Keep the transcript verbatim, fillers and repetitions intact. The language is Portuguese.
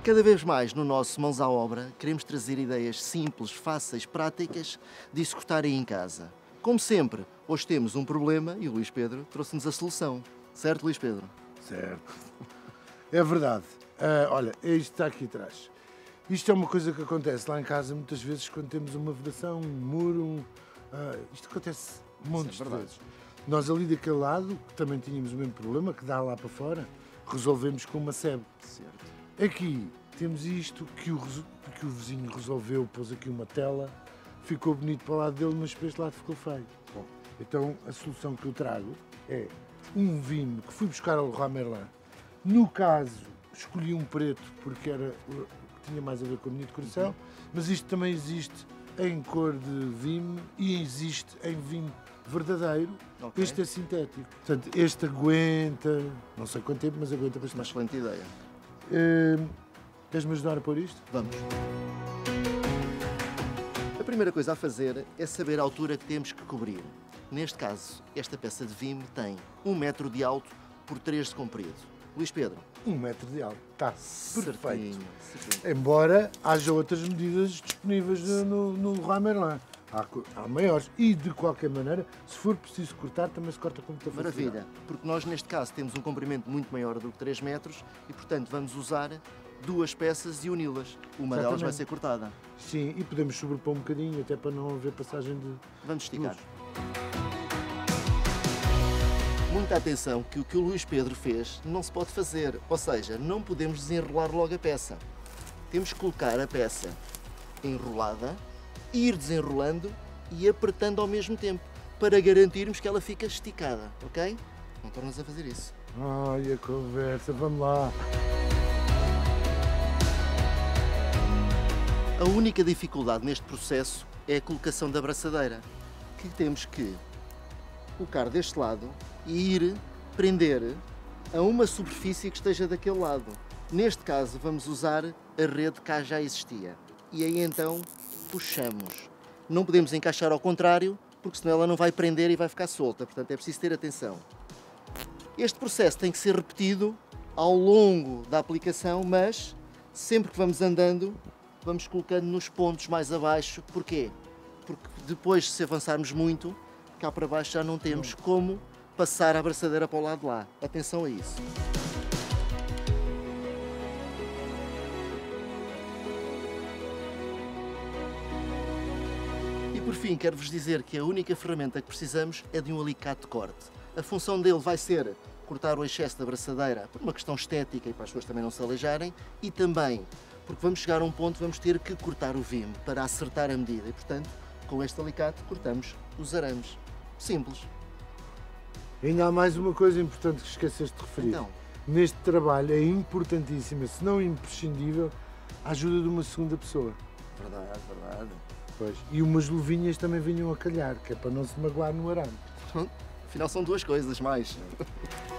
Cada vez mais no nosso Mãos à Obra queremos trazer ideias simples, fáceis, práticas de executarem em casa. Como sempre, hoje temos um problema e o Luís Pedro trouxe-nos a solução. Certo, Luís Pedro? Certo. É verdade. Uh, olha, é isto que está aqui atrás. Isto é uma coisa que acontece lá em casa muitas vezes quando temos uma vedação, um muro. Um, uh, isto acontece montes é de vezes. Nós ali daquele lado, que também tínhamos o mesmo problema, que dá lá para fora, resolvemos com uma sebe. Certo. Aqui temos isto que o, que o vizinho resolveu, pôs aqui uma tela, ficou bonito para o lado dele, mas para este lado ficou feio. Bom, então a solução que eu trago é um vinho que fui buscar ao Leroy Merlin. No caso, escolhi um preto porque era, tinha mais a ver com a minha decoração, uhum. Mas isto também existe em cor de vinho e existe em vinho verdadeiro. Okay. Este é sintético. Portanto, este aguenta, não sei quanto tempo, mas aguenta bastante. Uma excelente ideia. Uh, Queres-me ajudar a pôr isto? Vamos. A primeira coisa a fazer é saber a altura que temos que cobrir. Neste caso, esta peça de vime tem um metro de alto por três de comprido. Luís Pedro? Um metro de alto. Está perfeito. Certinho, certinho. Embora haja outras medidas disponíveis no, no Leroy Merlin. Há, há maiores. E, de qualquer maneira, se for preciso cortar, também se corta com muita facilidade. Maravilha. Porque nós, neste caso, temos um comprimento muito maior do que três metros e, portanto, vamos usar duas peças e uni-las. Uma delas vai ser cortada. Sim, e podemos sobrepor um bocadinho, até para não haver passagem de... Vamos esticar. Muita atenção que o que o Luís Pedro fez não se pode fazer, ou seja, não podemos desenrolar logo a peça. Temos que colocar a peça enrolada, ir desenrolando e apertando ao mesmo tempo, para garantirmos que ela fica esticada, ok? Não tornas a fazer isso. Ai, a conversa, vamos lá. A única dificuldade neste processo é a colocação da abraçadeira, que temos que colocar deste lado e ir prender a uma superfície que esteja daquele lado. Neste caso vamos usar a rede que cá já existia. E aí então puxamos. Não podemos encaixar ao contrário, porque senão ela não vai prender e vai ficar solta, portanto é preciso ter atenção. Este processo tem que ser repetido ao longo da aplicação, mas sempre que vamos andando, vamos colocando nos pontos mais abaixo. Porquê? Porque depois, se avançarmos muito, cá para baixo já não temos como passar a abraçadeira para o lado de lá. Atenção a isso. E por fim, quero-vos dizer que a única ferramenta que precisamos é de um alicate de corte. A função dele vai ser cortar o excesso da abraçadeira por uma questão estética e para as pessoas também não se aleijarem, e também porque vamos chegar a um ponto vamos ter que cortar o vime para acertar a medida e, portanto, com este alicate cortamos os arames. Simples. Ainda há mais uma coisa importante que esqueceste de referir. Então. Neste trabalho é importantíssima, se não imprescindível, a ajuda de uma segunda pessoa. Verdade, verdade. Pois. E umas luvinhas também vinham a calhar, que é para não se magoar no arame. Afinal são duas coisas mais.